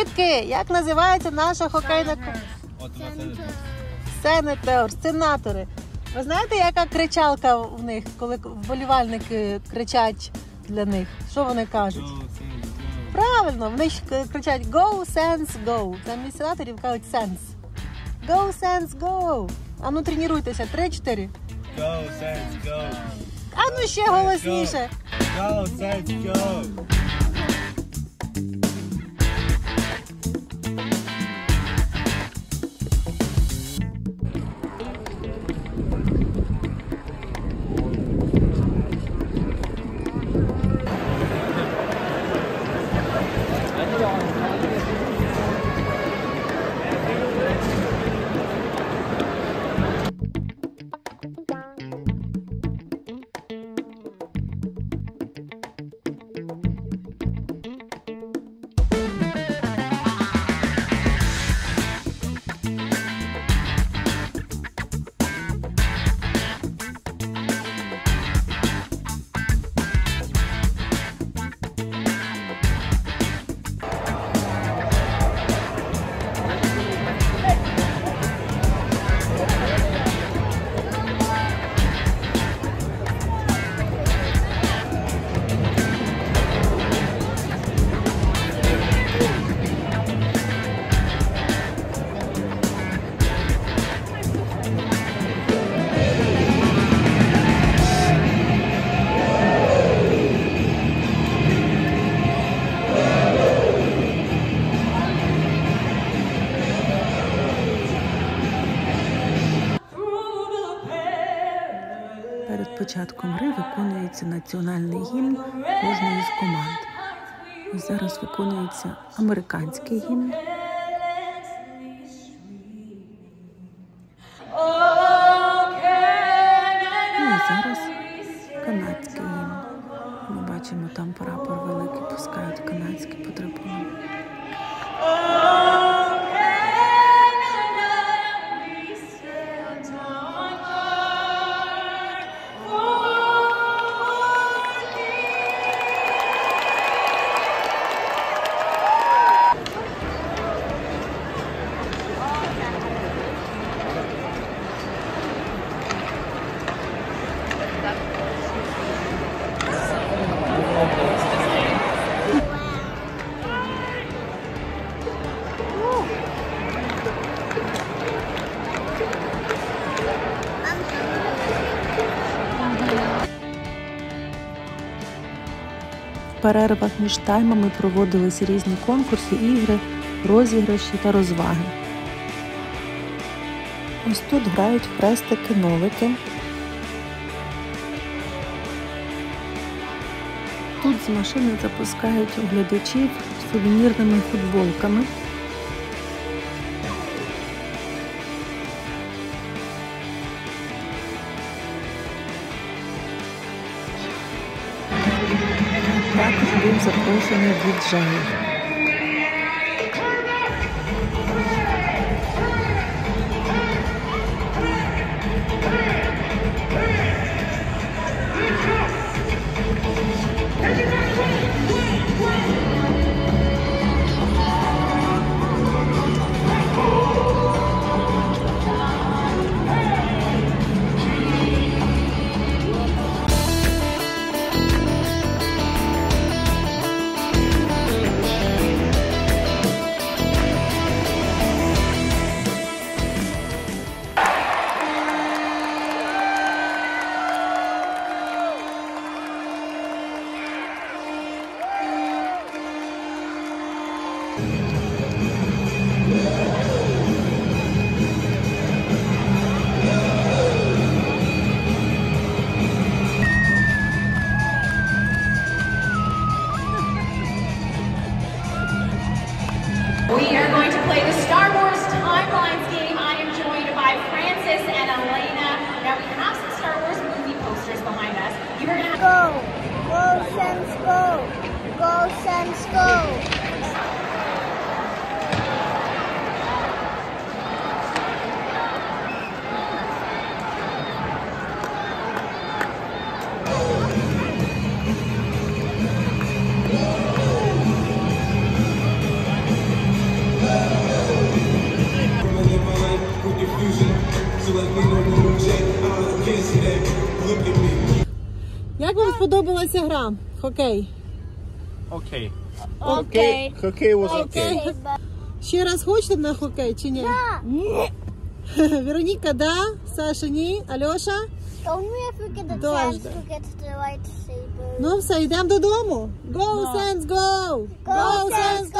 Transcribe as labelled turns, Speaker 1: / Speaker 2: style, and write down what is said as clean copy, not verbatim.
Speaker 1: Дітки, як називається наша хокейна команда? Сенатори. Ви знаєте, яка кричалка в них, коли вболівальники кричать для них? Що вони кажуть? Правильно, вони ж кричать «Go, Sens, go». Замість сенаторів кажуть «Sens». «Go, Sens, go». А ну тренуйтеся. 3-4.
Speaker 2: Go, Sens, go.
Speaker 1: А ну ще голосніше.
Speaker 2: Go, Sens, go.
Speaker 3: Перед початком гри виконується національний гімн кожної з команд. Ось зараз виконується американський гімн. Ну і зараз канадський гімн. Ми бачимо, там прапор великий пускають канадські по трибунам. В перервах між таймами проводились різні конкурси, ігри, розіграші та розваги. Ось тут грають в хрестики-нолики. Тут з машини запускають глядачів сувенірними футболками. Також був запрошений діджей.
Speaker 4: We are going to play the Star Wars Timelines game. I am joined by Francis and Elena. Now we have some Star Wars movie posters behind us. You are going to
Speaker 5: go. Go, Sens, go. Go, Sens, go.
Speaker 1: Як вам сподобалася гра? Хокей.
Speaker 2: Okay.
Speaker 5: Okay.
Speaker 2: Hockey was okay.
Speaker 1: Окей. Ще раз хочете на хокей чи ні? Ні. Вероніка, да? Саша, ні? Альоша?
Speaker 5: Don't we ever get a
Speaker 1: Дождь.
Speaker 5: chance to get the lightsaber?
Speaker 1: Ну все, йдемо додому. Go, Sense, go! Go, Sense,